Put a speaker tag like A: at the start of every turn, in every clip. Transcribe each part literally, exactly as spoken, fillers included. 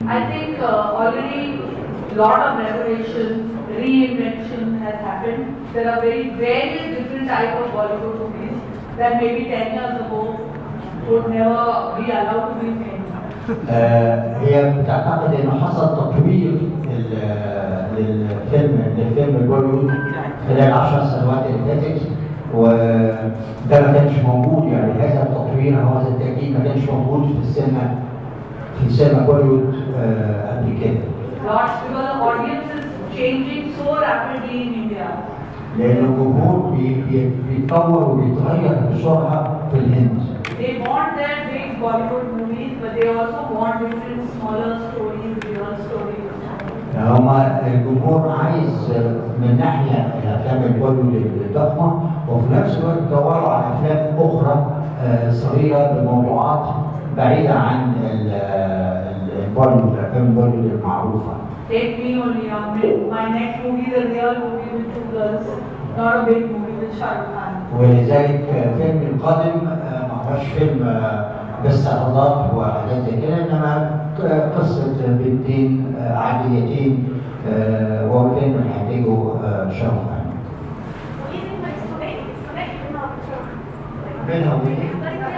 A: I think uh, already a lot of renovation, reinvention has happened. There are very various different types of Bollywood movies that maybe ten years ago would never be allowed to be made.
B: هي بتعتقد انه حصل تطوير للفيلم للفيلم البوليوود خلال العشر سنوات اللي فاتت، وده ما كانش موجود. يعني هذا التطوير او هذا التجديد ما كانش موجود في السينما في سينما بوليوود قبل كده.
A: Lots because the audience is changing so rapidly in India.
B: لأن الجمهور بيتطور وبيتغير بسرعة في الهند.
A: They want their big Bollywood movies, but they also want different smaller stories, real stories.
B: هما الجمهور عايز من ناحية الأفلام البوليوود الضخمة، وفي نفس الوقت يدوروا على أفلام أخرى صغيرة بموضوعات بعيدة عن البوليوود، الأفلام البوليوود المعروفة.
A: Take me only on my next movie, the real movie with two girls, not a big movie with Shah Rukh Khan.
B: ولذلك فيلم القادم ما هوش فيلم باستعراضات وحاجات زي كده، انما قصه بنتين عاديتين وهو فيلم اللي هينتجه شاه رخ خان. بينها وبين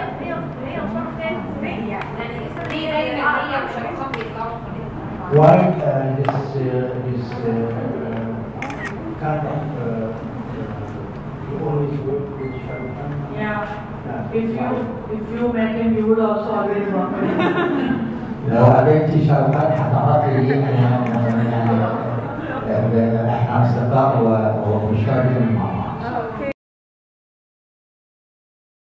B: Why uh, this uh, this uh, kind of uh, you always work with Shah Rukh Khan?
A: Yeah. yeah. If you if you met him, you would also always work with him.
B: لو قابلتي شاه رخ خان هتعرفي يعني احنا اصدقاء ومشتركين مع بعض.